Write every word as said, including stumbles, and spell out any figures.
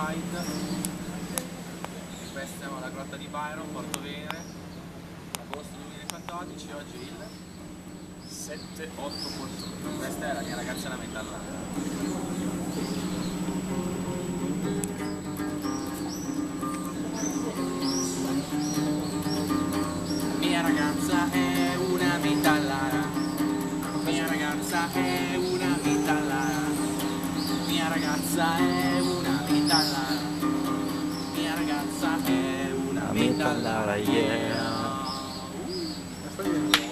Ride. Questa è la grotta di Byron, Porto Venere, agosto duemilaquattordici, oggi è il sette otto quattordici. Questa è la mia ragazza la metallata. Mia ragazza è una metallata, mia ragazza è una metallata, mia ragazza è una metallata, mia ragazza è una metallata, yeah.